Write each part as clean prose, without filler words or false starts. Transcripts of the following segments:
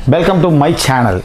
Welcome to my channel.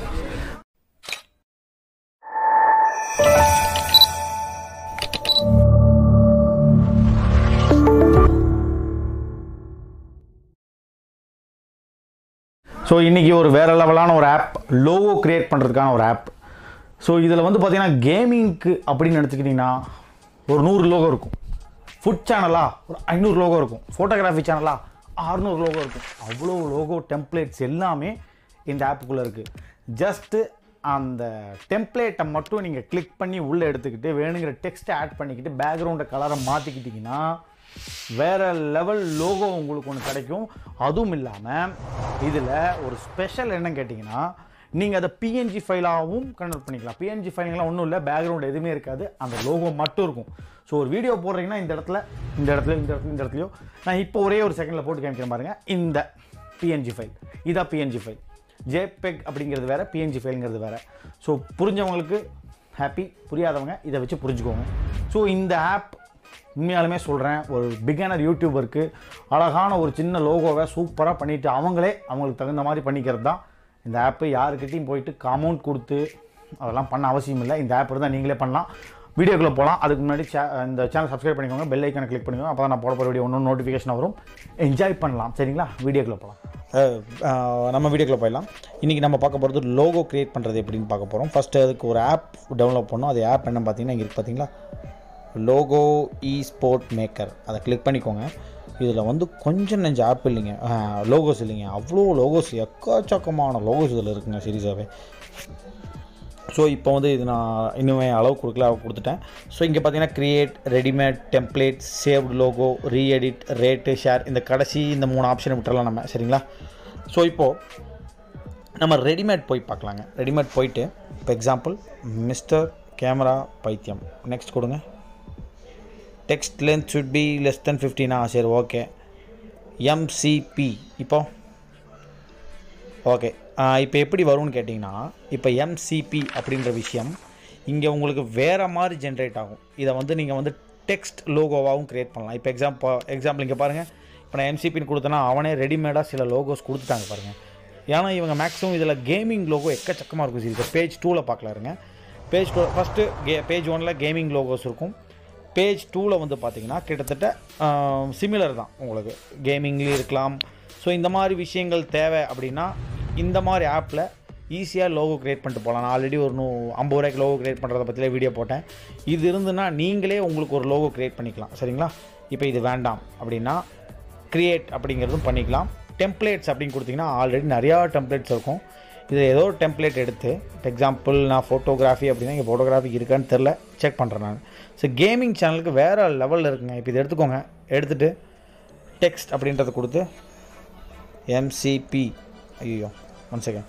So இன்றைக்கி ஒரு வேறு லெவலான ஒரு ஆப், லோகோ க்ரியேட் பண்ணுறதுக்கான ஒரு ஆப். ஸோ இதில் வந்து பார்த்திங்கன்னா கேமிங்க்கு அப்படின்னு எடுத்துக்கிட்டிங்கன்னா ஒரு 100 லோகோ இருக்கும். ஃபுட் சேனலாக ஒரு 500 லோகோ இருக்கும். ஃபோட்டோகிராஃபி சேனலாக 600 லோகோ இருக்கும். அவ்வளோ லோகோ டெம்ப்ளேட்ஸ் எல்லாமே இந்த ஆப்புக்குள்ளே இருக்குது. ஜஸ்ட்டு அந்த டெம்ப்ளேட்டை மட்டும் நீங்கள் கிளிக் பண்ணி உள்ளே எடுத்துக்கிட்டு வேணுங்கிற டெக்ஸ்ட்டை ஆட் பண்ணிக்கிட்டு பேக்ரவுண்டை கலரை மாற்றிக்கிட்டிங்கன்னா வேறு லெவல் லோகோ உங்களுக்கு ஒன்று கிடைக்கும். அதுவும் இல்லாமல் இதில் ஒரு ஸ்பெஷல் என்னன்னு கேட்டிங்கன்னா, நீங்கள் அதை பிஎன்ஜி ஃபைலாகவும் கன்வெர்ட் பண்ணிக்கலாம். பிஎன்ஜி ஃபைலுங்கெலாம் ஒன்றும் இல்லை, பேக்ரவுண்ட் எதுவுமே இருக்காது, அந்த லோகோ மட்டும் இருக்கும். ஸோ ஒரு வீடியோ போடுறீங்கன்னா இந்த இடத்துலையோ நான் இப்போ ஒரே ஒரு செகண்டில் போட்டு காமிக்கிறேன் பாருங்கள். இந்த பிஎன்ஜி ஃபைல், இதான் பிஎன்ஜி ஃபைல். ஜேபெக் அப்படிங்கிறது வேறு, பிஎன்ஜி ஃபைலுங்கிறது வேறு. ஸோ புரிஞ்சவங்களுக்கு ஹாப்பி, புரியாதவங்க இதை வச்சு புரிஞ்சுக்கோங்க. ஸோ இந்த ஆப் உண்மையாலுமே சொல்கிறேன், ஒரு பிகினர் யூடியூபருக்கு அழகான ஒரு சின்ன லோகோவை சூப்பராக பண்ணிவிட்டு அவங்களுக்கு தகுந்த மாதிரி பண்ணிக்கிறது தான் இந்த ஆப்பு. யாருக்கிட்டையும் போயிட்டு அமௌண்ட் கொடுத்து அதெல்லாம் பண்ண அவசியம் இல்லை. இந்த ஆப் தான் நீங்களே பண்ணலாம். வீடியோக்குள்ளே போகலாம். அதுக்கு முன்னாடி இந்த சேனல் சப்ஸ்கிரைப் பண்ணிக்கோங்க, பெல் ஐக்கானை கிளிக் பண்ணிக்கோங்க. அப்போ தான் நான் போட போகிற வீடியோ ஒன்று நோட்டிஃபிகேஷன் வரும். என்ஜாய் பண்ணலாம். சரிங்களா? வீடியோக்குள்ளே போகலாம். நம்ம வீடியோக்குள்ளே போயிடலாம். இன்றைக்கி நம்ம பார்க்க போகிறது லோகோ க்ரியேட் பண்ணுறது எப்படின்னு பார்க்க போகிறோம். ஃபஸ்ட்டு அதுக்கு ஒரு ஆப் டவுன்லோட் பண்ணோம். அது ஆப் என்ன பார்த்தீங்கன்னா இங்கே இருக்குது பார்த்தீங்களா, லோகோ ஸ்போர்ட் மேக்கர். அதை கிளிக் பண்ணிக்கோங்க. இதில் வந்து கொஞ்சம் நெஞ்ச ஆப் இல்லைங்க, லோகோஸ் இல்லைங்க, அவ்வளோ லோகோஸ், எக்கச்சக்கமான லோகோஸ் இதில் இருக்குங்க சீரியஸாகவே. ஸோ இப்போ வந்து இது நான் இன்னுமே அளவு கொடுத்துட்டேன். ஸோ இங்கே பார்த்தீங்கன்னா create, readymade, template, saved logo, reedit, rate, share, இந்த கடைசி இந்த 3 ஆப்ஷனை விட்டுறலாம் நம்ம. சரிங்களா? ஸோ இப்போது நம்ம ரெடிமேட் போய் பார்க்கலாங்க. ரெடிமேட் போயிட்டு இப்போ எக்ஸாம்பிள் மிஸ்டர் கேமரா பைத்தியம், நெக்ஸ்ட் கொடுங்க. Text length should be less than 15. சரி, ஓகே. எம்சிபி இப்போ ஓகே. இப்போ எப்படி வரும்னு கேட்டிங்கன்னா, இப்போ எம்சிபி அப்படின்ற விஷயம் இங்கே உங்களுக்கு வேறு மாதிரி ஜென்ரேட் ஆகும். இதை வந்து நீங்கள் வந்து டெக்ஸ்ட் லோகோவாகவும் க்ரியேட் பண்ணலாம். இப்போ எக்ஸாம்பிள் இங்கே பாருங்கள். இப்போ நான் எம்சிபின்னு கொடுத்தேன்னா அவனே ரெடிமேடாக சில லோகோஸ் கொடுத்துட்டாங்க பாருங்கள். ஏன்னா இவங்க மேக்ஸிமம் இதில் கேமிங் லோகோ எக்கச்சக்கமாக இருக்கும். சரி, இப்போ பேஜ் 2ல் பார்க்கலாருங்க. பேஜ் 2 ஃபஸ்ட்டு பேஜ் 1ல் கேமிங் லோகோஸ் இருக்கும். பேஜ் 2ல் வந்து பார்த்திங்கன்னா கிட்டத்தட்ட சிமிலர் தான், உங்களுக்கு கேமிங்லேயும் இருக்கலாம். ஸோ இந்த மாதிரி விஷயங்கள் தேவை அப்படின்னா இந்த மாதிரி ஆப்பில் ஈஸியாக லோகோ க்ரியேட் பண்ணிட்டு போகலாம். நான் ஆல்ரெடி ஒரு 50 ரூபாய்க்கு லோகோ க்ரியேட் பண்ணுறதை பற்றியே வீடியோ போட்டேன். இது இருந்துன்னா நீங்களே உங்களுக்கு ஒரு லோகோ க்ரியேட் பண்ணிக்கலாம். சரிங்களா? இப்போ இது வேண்டாம் அப்படின்னா க்ரியேட் அப்படிங்கிறதும் பண்ணிக்கலாம். டெம்ப்ளேட்ஸ் அப்படின்னு கொடுத்திங்கன்னா ஆல்ரெடி நிறையா டெம்ப்ளேட்ஸ் இருக்கும். இதில் ஏதோ ஒரு டெம்ப்ளேட் எடுத்து, எக்ஸாம்பிள் நான் ஃபோட்டோகிராஃபி அப்படின்னா இங்கே ஃபோட்டோகிராஃபி இருக்கான்னு தெரில, செக் பண்ணுறேன் நான். ஸோ கேமிங் சேனலுக்கு வேறு லெவலில் இருக்குங்க. இப்போ இது எடுத்துக்கோங்க. எடுத்துகிட்டு டெக்ஸ்ட் அப்படின்றத கொடுத்து எம்சிபி, ஐயோ 1 செகண்ட்,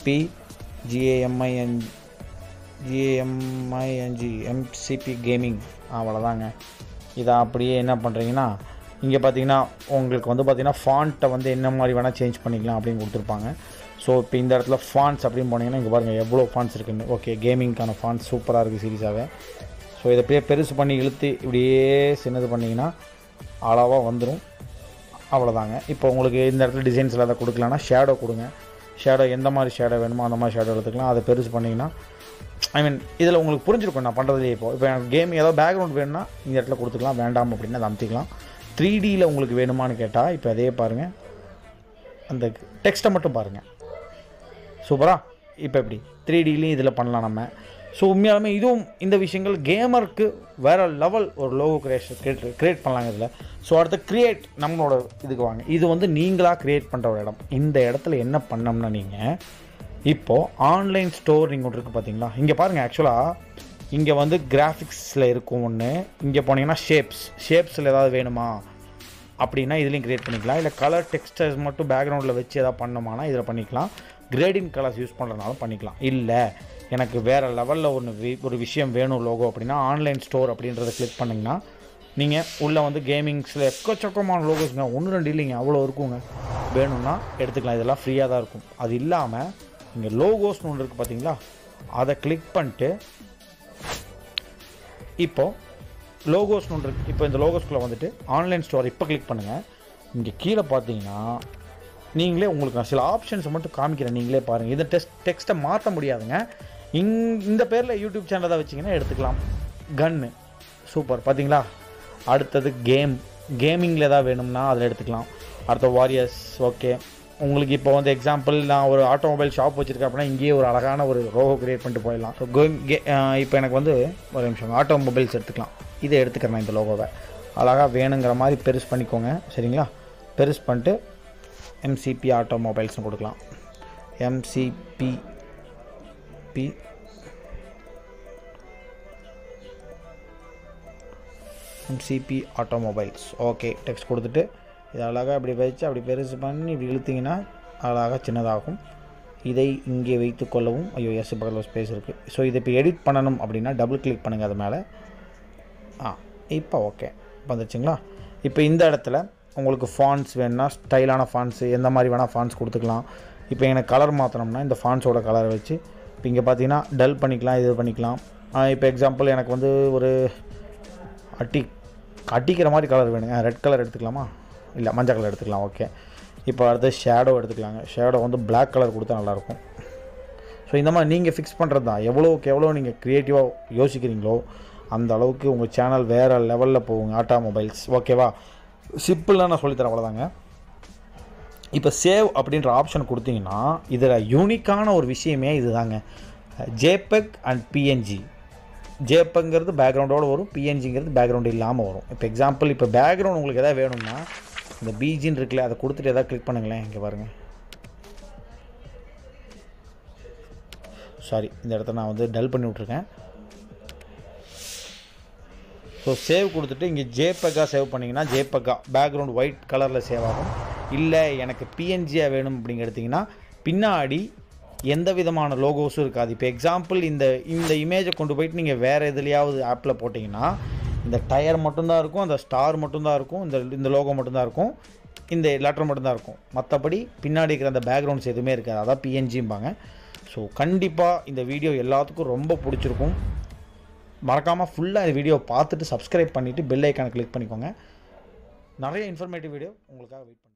GAMING எம்சிபி கேமிங், அவ்வளோதாங்க. இதை அப்படியே என்ன பண்ணுறீங்கன்னா இங்கே பார்த்தீங்கன்னா உங்களுக்கு வந்து பார்த்திங்கன்னா ஃபாண்ட்டை வந்து என்ன மாதிரி வேணால் சேஞ்ச் பண்ணிக்கலாம் அப்படின்னு கொடுத்துருப்பாங்க. ஸோ இப்போ இந்த இடத்துல ஃபாண்ட்ஸ் அப்படின்னு போனீங்கன்னா இங்கே பாருங்கள் எவ்வளோ ஃபாண்ட்ஸ் இருக்குன்னு. ஓகே, கேமிங்க்கான ஃபாண்ட்ஸ் சூப்பராக இருக்குது சீரியஸாகவே. ஸோ இதை அப்படியே பெருசு பண்ணி இழுத்து இப்படியே சின்னது பண்ணிங்கன்னா அளவாக வந்துடும். அவ்வளோதாங்க. இப்போ உங்களுக்கு இந்த இடத்துல டிசைன்ஸில் அதை கொடுக்கலான்னா ஷேடோ கொடுங்க. ஷேடோ எந்த மாதிரி ஷேடோ வேணுமோ அந்த மாதிரி ஷேடோ எடுத்துக்கலாம். அதை பெருசு பண்ணிங்கன்னா இதில் உங்களுக்கு புரிஞ்சிருக்கும் நான் பண்ணுறதுலேயே. இப்போ கேம் ஏதாவது பேக்ரவுண்ட் வேணும்னா இந்த இடத்துல கொடுத்துக்கலாம். வேண்டாம் அப்படின்னா அதை அமுத்திக்கலாம். 3Dயில் உங்களுக்கு வேணுமான்னு கேட்டால் இப்போ அதே பாருங்கள், அந்த டெக்ஸ்ட்டை மட்டும் பாருங்கள், சூப்பராக. இப்போ எப்படி 3Dலையும் இதில் பண்ணலாம் நம்ம. ஸோ உண்மையாலுமே இதுவும் இந்த விஷயங்கள் கேமருக்கு வேறு லெவல் ஒரு லோகோ க்ரியேட் பண்ணலாங்க இதில். ஸோ அடுத்த க்ரியேட் நம்மளோட இதுக்கு வாங்க. இது வந்து நீங்களாக க்ரியேட் பண்ணுற ஒரு இடம். இந்த இடத்துல என்ன பண்ணோம்னா நீங்கள் இப்போது ஆன்லைன் ஸ்டோர் நீங்கள் ஒன்று இருக்குது பார்த்தீங்களா, இங்கே பாருங்கள். ஆக்சுவலாக இங்கே வந்து கிராஃபிக்ஸில் இருக்கும் ஒன்று. இங்கே போனீங்கன்னா ஷேப்ஸில் ஏதாவது வேணுமா அப்படின்னா இதுலேயும் க்ரியேட் பண்ணிக்கலாம். இல்லை கலர் டெக்ஸ்டர்ஸ் மட்டும் பேக்ரவுண்டில் வச்சு எதாவது பண்ணோமானா இதில் பண்ணிக்கலாம். கிரேடிங் கலர்ஸ் யூஸ் பண்ணுறதுனாலும் பண்ணிக்கலாம். இல்லை எனக்கு வேறு லெவலில் ஒரு விஷயம் வேணும் லோகோ அப்படின்னா ஆன்லைன் ஸ்டோர் அப்படின்றத கிளிக் பண்ணிங்கன்னா நீங்கள் உள்ளே வந்து கேமிங்ஸில் எக்கச்சக்கமான லோகோஸுங்க, 1-2 இல்லைங்க, அவ்வளோ இருக்குங்க. வேணும்னா எடுத்துக்கலாம். இதெல்லாம் ஃப்ரீயாக தான் இருக்கும். அது இல்லாமல் இங்கே லோகோஸ்னு ஒன்று இருக்குது பார்த்தீங்களா, அதை கிளிக் பண்ணிட்டு இப்போது லோகோஸ்னு ஒன்று இப்போ இந்த லோகோஸ்குள்ளே வந்துட்டு ஆன்லைன் ஸ்டோர் இப்போ கிளிக் பண்ணுங்கள். இங்கே கீழே பார்த்தீங்கன்னா நீங்களே உங்களுக்கு நான் சில ஆப்ஷன்ஸை மட்டும் காமிக்கிறேன், நீங்களே பாருங்கள். இதை டெக்ஸ்ட்டை மாற்ற முடியாதுங்க. இந்த பேரில் யூடியூப் சேனல் தான் வச்சிங்கன்னா எடுத்துக்கலாம். கன்னு சூப்பர் பார்த்தீங்களா. அடுத்தது கேமிங்கில் ஏதாவது வேணும்னா அதில் எடுத்துக்கலாம். அடுத்த வாரியர்ஸ். ஓகே, உங்களுக்கு இப்போ வந்து எக்ஸாம்பிள் நான் ஒரு ஆட்டோமொபைல் ஷாப் வச்சுருக்கேன் அப்படின்னா இங்கேயே ஒரு அழகான ஒரு ரோகோ க்ரியேட் பண்ணிட்டு போயிடலாம். ஸோ இப்போ எனக்கு வந்து ஒரு நிமிஷம் ஆட்டோமொபைல்ஸ் எடுத்துக்கலாம். இதை எடுத்துக்கிறேன். இந்த லோகோவை அழகாக வேணுங்கிற மாதிரி பெருசு பண்ணிக்கோங்க, சரிங்களா. பெருசு பண்ணிட்டு எம்சிபி ஆட்டோமொபைல்ஸ்னு கொடுக்கலாம். MCB automobiles. ஓகே, டெக்ஸ்ட் கொடுத்துட்டு இதை அழகாக இப்படி வச்சு அப்படி பெருசு பண்ணி இப்படி இழுத்திங்கன்னா அழகாக சின்னதாகும். இதை இங்கே வைத்து கொள்ளவும். ஐயோ, எஸ் பக்கத்தில் ஸ்பேஸ் இருக்குது. ஸோ இதை இப்போ எடிட் பண்ணணும் அப்படின்னா டபுள் கிளிக் பண்ணுங்கள் அது மேலே. இப்போ ஓகே வந்துச்சுங்களா. இப்போ இந்த இடத்துல உங்களுக்கு ஃபாண்ட்ஸ் வேணுன்னா ஸ்டைலான ஃபாண்ட்ஸு எந்த மாதிரி வேணால் ஃபாண்ட்ஸ் கொடுத்துக்கலாம். இப்போ எனக்கு கலர் மாற்றணும்னா இந்த ஃபாண்ட்ஸோட கலரை வச்சு இப்போ இங்கே பார்த்தீங்கன்னா டல் பண்ணிக்கலாம், இது பண்ணிக்கலாம். இப்போ எக்ஸாம்பிள் எனக்கு வந்து ஒரு அட்டிக்கிற மாதிரி கலர் வேணுங்க. ரெட் கலர் எடுத்துக்கலாமா, இல்லை மஞ்சள் கலர் எடுத்துக்கலாம். ஓகே, இப்போ அடுத்து ஷேடோ எடுத்துக்கலாங்க. ஷேடோ வந்து பிளாக் கலர் கொடுத்தா நல்லாயிருக்கும். ஸோ இந்த மாதிரி நீங்கள் ஃபிக்ஸ் பண்ணுறது தான். எவ்வளோக்கு எவ்வளோ நீங்கள் க்ரியேட்டிவாக யோசிக்கிறீங்களோ அந்த அளவுக்கு உங்கள் சேனல் வேறு லெவலில் போகுங்க. ஆட்டோமொபைல்ஸ் ஓகேவா. சிம்பிளாக நான் சொல்லித்தரேன், அவ்வளோதாங்க. இப்போ சேவ் அப்படின்ற ஆப்ஷன் கொடுத்தீங்கன்னா இதில் யூனிக்கான ஒரு விஷயமே இது தாங்க. JPEG and PNG. ஜேபெக்ங்கிறது பேக்ரவுண்டோடு வரும், பிஎன்ஜிங்கிறது பேக்ரவுண்டு இல்லாமல் வரும். இப்போ எக்ஸாம்பிள் இப்போ பேக்ரவுண்ட் உங்களுக்கு எதாவது வேணும்னா இந்த பிஜின்னு இருக்குல்ல, அதை கொடுத்துட்டு எதாவது கிளிக் பண்ணுங்களேன். இங்கே பாருங்கள், சாரி இந்த இடத்த நான் வந்து டல் பண்ணி விட்ருக்கேன். ஸோ சேவ் கொடுத்துட்டு இங்கே ஜேபெக்காக சேவ் பண்ணிங்கன்னா ஜேபெக்கா பேக்ரவுண்ட் ஒயிட் கலரில் சேவ் ஆகும். இல்லை எனக்கு பிஎன்ஜியாக வேணும் அப்படிங்க எடுத்திங்கன்னா பின்னாடி எந்த விதமான லோகோஸும் இருக்காது. இப்போ எக்ஸாம்பிள் இந்த இமேஜை கொண்டு போயிட்டு நீங்கள் வேறு எதுலையாவது ஆப்பில் போட்டிங்கன்னா இந்த டயர் மட்டும்தான் இருக்கும், அந்த ஸ்டார் மட்டும்தான் இருக்கும், இந்த லோகோ மட்டும்தான் இருக்கும், இந்த லெட்டர் மட்டும்தான் இருக்கும். மற்றபடி பின்னாடி இருக்கிற அந்த பேக்ரவுண்ட்ஸ் எதுவுமே இருக்காது. அதான் பிஎன்ஜிம்பாங்க. ஸோ கண்டிப்பாக இந்த வீடியோ எல்லாத்துக்கும் ரொம்ப பிடிச்சிருக்கும். மறக்காமல் ஃபுல்லாக இந்த வீடியோ பார்த்துட்டு சப்ஸ்கிரைப் பண்ணிவிட்டு பெல் ஐக்கானை கிளிக் பண்ணிக்கோங்க. நிறைய இன்ஃபர்மேட்டிவ் வீடியோ உங்களுக்காக வெயிட் பண்ணுறேன்.